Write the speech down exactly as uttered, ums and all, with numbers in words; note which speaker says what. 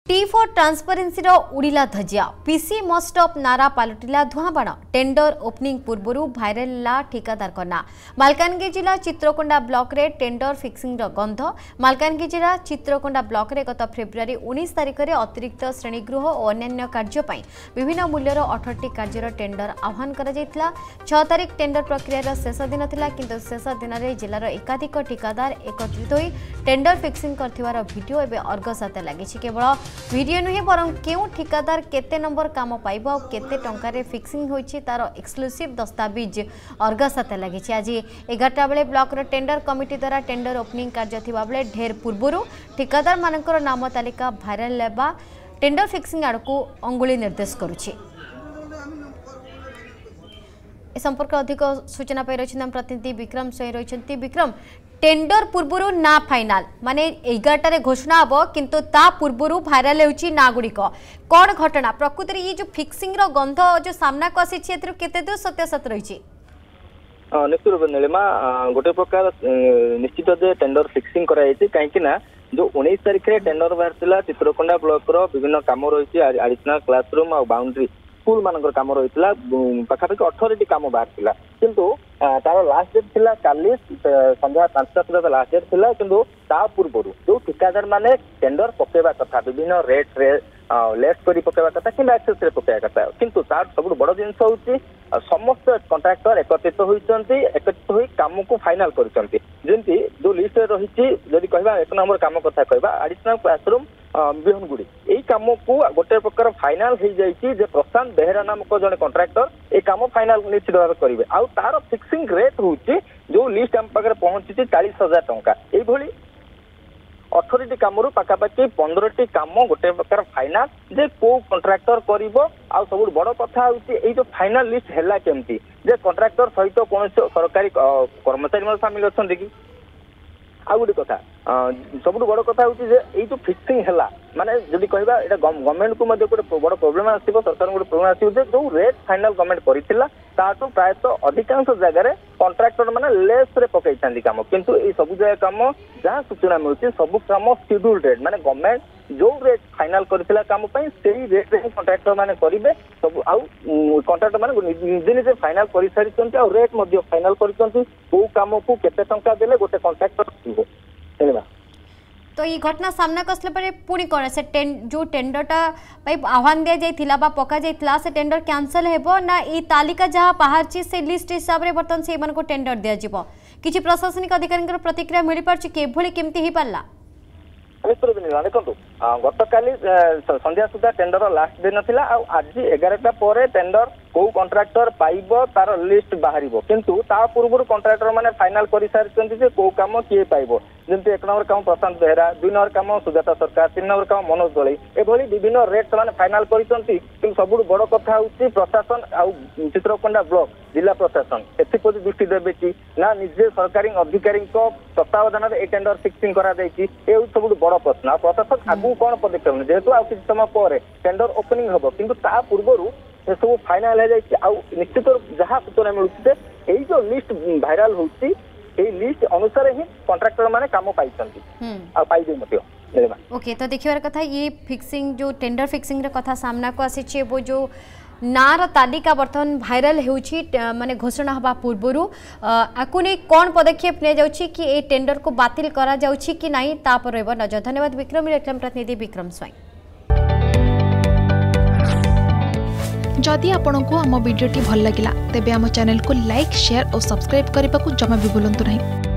Speaker 1: T for transparency उड़िला धजिया पीसी मस्ट अफ नारा पलटिला धुआंबाण टेंडर ओपनिंग पूर्व भाइराल ठिकादार ना मालकानगिरी जिला चित्रकोंडा ब्लॉक रे टेंडर फिक्सिंग गंध मालकानगिरी जिला चित्रकोंडा ब्लॉक रे गत फेब्रुआरी उन्नीस तारिख में अतिरिक्त श्रेणीगृह और अन्य कार्य विभिन्न मूल्यर अठरटी कार्यर टेंडर आह्वान कर छह तारिख टेंडर प्रक्रिया शेष दिन था किंतु शेष दिन में जिलार एकाधिक ठिकादार एकत्रित हो टेंडर फिक्सिंग कर वीडियो एवं अर्गस हाथ लगी केवल वीडियो नुहे बरं क्यों ठिकादार केते नंबर काम पाइब और केते टंकार फिक्सिंग होइछि तार एक्सक्लूसिव दस्तावेज अर्गस हाथ लगी आज एगारटा बेले ब्लॉक टेंडर कमिटी द्वारा टेंडर ओपनिंग कार्य थिबा बेले ढेर पूर्वर ठिकादार मानकर नाम तालिका भाइराल लेबा टेंडर फिक्सिंग आड़कू अंगुली निर्देश करुछि। ए संपर्क अधिक सूचना पाई रही प्रतिनिधि विक्रम स्वयं रही। विक्रम टेंडर पूर्व ना फाइनाल माने एगारटे घोषणा हम किंतु ता पूर्व भाइराल होची ना गुड़िक कौन घटना प्रकृति ये जो फिक्सिंग रो गंध जो सामना को आसी केते दूर सत्यासत रही
Speaker 2: निश्चित रूप नीलिमा गोटे प्रकार निश्चित जे टेंडर फिक्सिंग कराई कहीं जो उन्नीस तारिख में टेंडर बाहर चित्रकोंडा ब्लॉक रो विभिन्न काम रही एडिशनल क्लासरूम और बाउंड्री स्कूल मानकर काम रही पाखापाखि अठरटी काम बाहर किंतु तार लास्ट डेट थिला काली संध्या पांचटा सुधा लास्ट डेट थिला किंतु ता पूर्व जो ठिकादार माने टेंडर पकेबा कथा विभिन्न रेट रे लेस करी पकेबा कथा कि एक्सेस रे पकेबा कथा किंतु तार सब बड़ जिनस होची समस्त कॉन्ट्रैक्टर एकत्रित होइचंती एकत्रित होई काम को फाइनल करचंती जेंती जो लिस्ट रे रहिची जदि कहबा एक नंबर काम कथा कहबा एडिशनल क्लासरूम बिहनगुड़ी यही कम को गोटे प्रकार फाइनाल हो जाइए जे प्रशांत बेहेरा नामक जड़े कॉन्ट्रैक्टर ये कम फाइनाल निश्चित भाव करेंगे आउ तार फिक्सिंग रेट हूँ जो लिस्ट आम पाखे पहुंची चालीस हजार टंका ये अठरटी कम पाखापाखि पंद्रह टी कम गोटे प्रकार फाइनाल जे को कॉन्ट्रैक्टर करिवो आ सब बड़ कथा हूँ जो फाइनाल लिस्ट है केमती जे कॉन्ट्रैक्टर सहित कौन सरकारी कर्मचारी सामिल अच्छा कि आ गोटे कथा सब बड़ कथा हूँ जो फिक्सिंग है माने जदि कहबा एटा गवर्नमेंट को मध्य गोटे बड़ प्रोब्लेम आसीबो सरकार गोटे प्रोब्लेम आसीबो जे जो रेट फाइनल गवर्नमेंट करिथिला ताटो प्रायतः अधिकांश जगह रे कॉन्ट्रैक्टर माने लेस रे पकई थांदी काम किंतु ए सब जगह काम जहां सूचना मिलुछि सब काम शेड्यूल रेट माने गवर्नमेंट जो रेट फाइनल करिथिला काम पई सेही रेट रे कॉन्ट्रैक्टर माने करिवे सब आउ कॉन्ट्रैक्टर माने निजे निजे फाइनल करि सारिचंती आ रेट मध्य फाइनल करिचंती को काम को केते टंका देले गोटे कॉन्ट्रैक्टर दिबो हेबा
Speaker 1: तो ये घटना सामना कसले पर पुणी कौन से टें, जो टेंडरटा आह्वान दि जाइथिला बा पका जाइथिला से टेंडर कैंसल हेबो ना ई तालिका जहाँ बाहर ची से लिस्ट हिसाब रे बर्तन से मन को टेंडर दिया जिवो किछि प्रशासनिक अधिकारी प्रतिक्रिया मिली पारछि केभली केमती ही पारला
Speaker 2: देखो गत काली संध्या सुधा टेंडर लास्ट दिन थिला आज एगारटा पर टेंडर को कॉन्ट्रैक्टर पाइब तार लिस्ट बाहर किंतु ता पूर्व कॉन्ट्रैक्टर माने फाइनल कर सारी जे को काम किए पाइब जमी एक नंबर काम प्रशांत बेहेरा दुई नंबर काम सुजाता सरकार तीन नंबर काम मनोज दलई एभली विभिन्न रेट से फाइनाल कर सब बड़ कथा हूँ प्रशासन आउ चित्रकोंडा ब्लॉक जिला प्रशासन एप्रति दृष्टि देवे कि ना निजे सरकारी अधिकारी तत्वावधान ए टेंडर फिक्सिंग करा सब बड़ प्रश्न प्रशासन आगू कौन पदक्षेप जेहेतु आ किसी समय पर टेंडर ओपनिंग हम किंतु ता पूर्व से सब फाइनाल हो निश्चित जहाँ सूचना मिलूँ यही जो लिस्ट भाइराल होती लिस्ट अनुसार ही कॉन्ट्रैक्टर माने काम पाइछंती आ पाइबे मते
Speaker 1: ओके तो देखिबार कथा ये फिक्सिंग जो टेंडर फिक्सिंग रे कथा सामना को आसी वो जो नार तालिका बर्तमान भाइराल होउछि माने घोषणा हबा पूर्वरु आकु नै कोन पदक्षेप ने जाउछि कि ए टेंडर को बातिल करा जाउछि कि नाही ता पर रहबो नजर। धन्यवाद विक्रम रेक्लम प्रतिनिधि विक्रम स्वयं।
Speaker 3: जदि आपंक आम भिडी भल लगा तेब आम चैनल को लाइक शेयर और सब्सक्राइब करने को जमा भी भूलु नहीं।